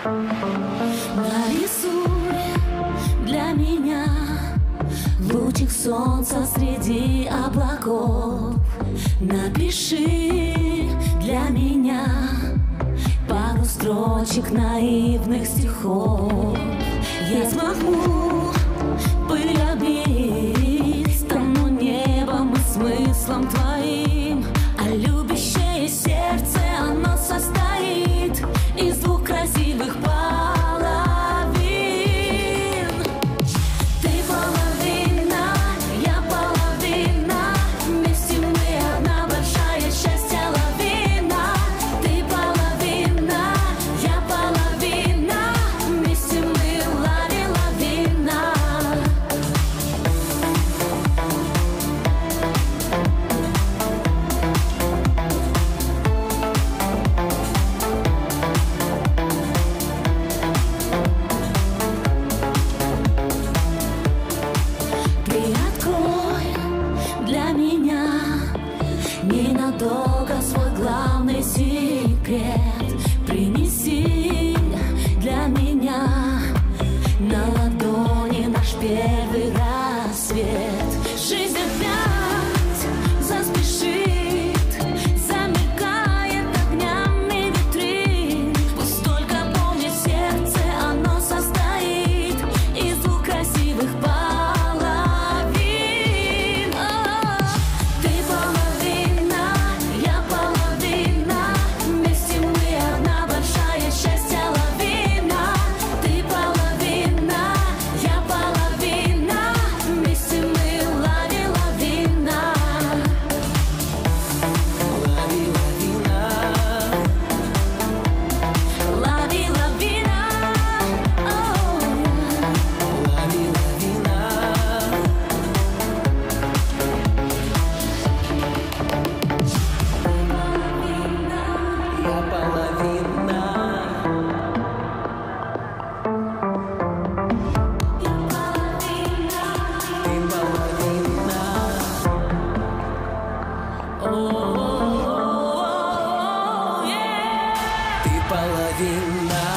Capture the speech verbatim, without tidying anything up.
Нарисуй для меня лучик солнца среди облаков. Напиши для меня пару строчек наивных стихов. Я смогу пыль обмыть, стану небом и смыслом твоим. А любящее сердце, оно состоит из двух красивых половин. Ты половина, я половина, вместе мы одна большая счастья лавина. Ты половина, я половина, вместе мы лави-лавина. Для меня ненадолго свой главный секрет. Принеси для меня на ладони наш первый рассвет. Жизнь опять заспешит, замелькает огнями витрин. Пусть только помнит сердце, оно состоит из двух красивых половин. Половина.